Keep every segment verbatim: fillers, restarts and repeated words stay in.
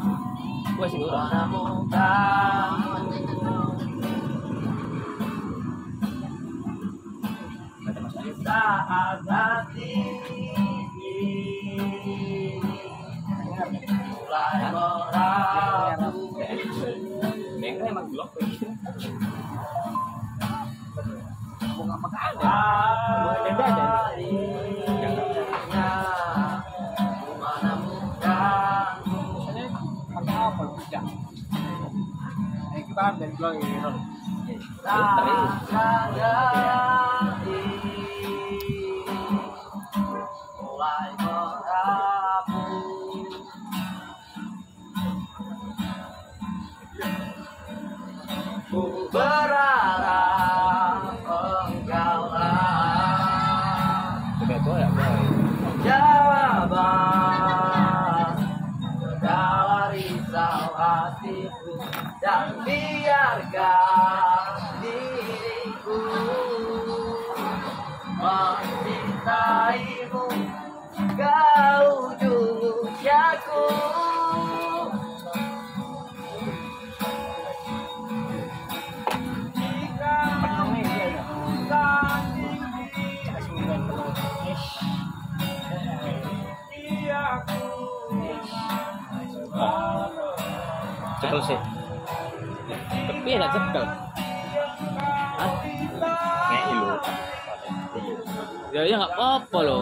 Gue sih udah. Saat hati mulai merabu. Bengkel emang blok begitu. Bunga makan. Beda ada. Mana muka? Pakai apa bisa? Eh kita dari blok ini. Mulai merabu. Ku berharap engkaulah Sudah tua ya, boy. jawaban segala risau hatiku, dan biarkan diriku mencintaimu ke ujung usiaku. Jika sanding di aku Cekel sih. Tapi enak cekel. Hah? Ngehi lu. Ya ya nggak apa-apa loh.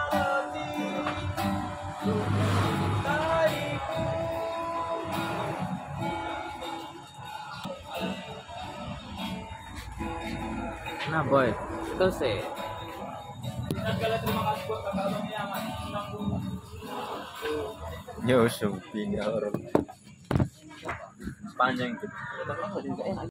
Nah boy, cekel sih. Yo, shopping orang panjang gitu.